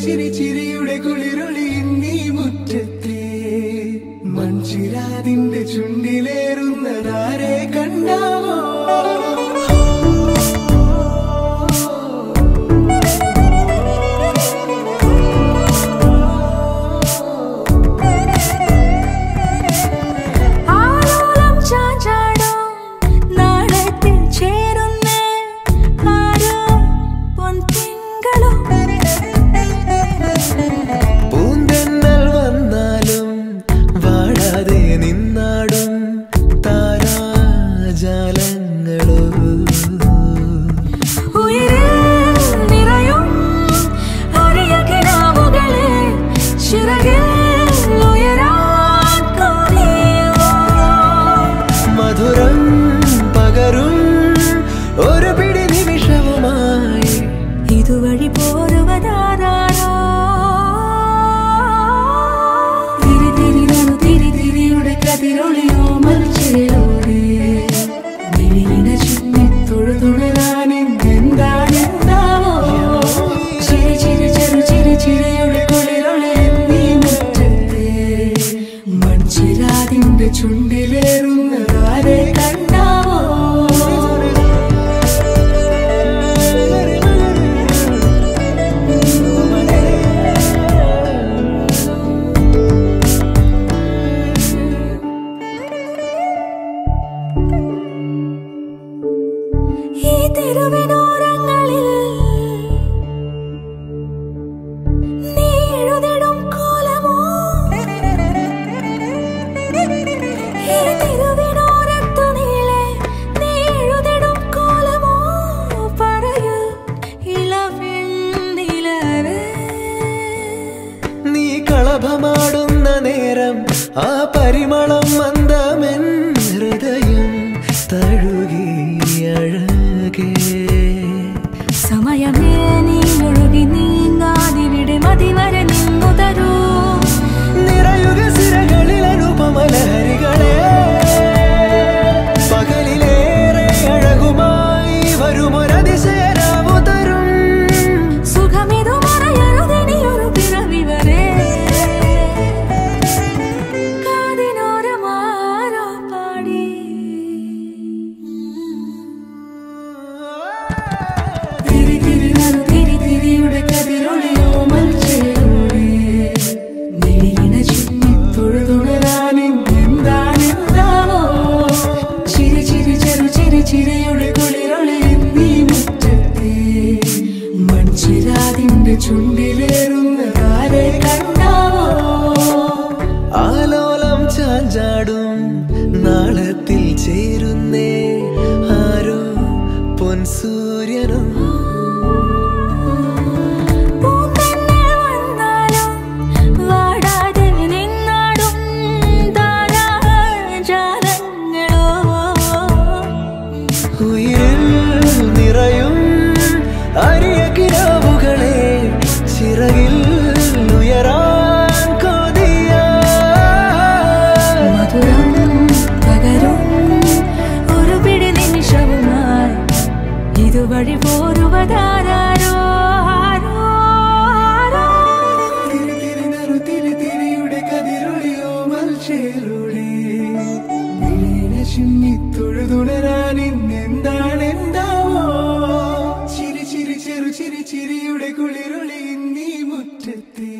ചിരി ചിരിയുടെ കുളിരൊളി നീ മുറ്റത്തെ മൺചിരാതിന്റെ ചുണ്ടിലേറുന്നതാരെ കണ്ടാവോ ചുണ്ടിലേറുന്നതാരെ കണ്ടാവോ ഈ തെരുവിനോരങ്ങളിൽ നീ എഴുതിടും കോലമോ കളഭമാടുന്ന നേരം ആ പരിമളം മന്ദമെൻ ഹൃദയം തഴുകി അഴകേ സമയമേ നീ ഒഴുകി നീങ്ങാതിവിടെ മതിവരെ നിന്നു തരൂ നിറയുക സിരകളിൽ അനുപമലഹരികളെ പകലിലേറെ അഴകുമായി വരുമൊരതിശയരാവു തരും സുഖമിതു മറയരുതിനിയൊരു പിറവി വരെ ചിരിയുടെ കുളിരൊളി നീ മുറ്റത്തെ മൺചിരാതിന്റെ ചുണ്ടിലേറുന്നതാരെ കണ്ടാവോ ആലോലം ചാഞ്ചാടും നാളത്തിൽ ചേരുന്നേ ആരോ പൊൻസൂര്യനും നിറയും അരിയ കിനാവുകളെ ചിറകിൽ ഉയരാൻ കൊതിയ മധുരം പകരും ഒരു പിടി നിമിഷവുമായി ഇതുവഴി പോരുവതാരോ തിരിയുടെ കതിരൊളിയോ മൽച്ചേരുളി തൊഴുതുണരാൻ ഇന്നെന്താണെന്താവോ ചിരി ചിരി ചെറു ചിരി ചിരിയുടെ കുളിരൊളി നീ മുറ്റത്തെ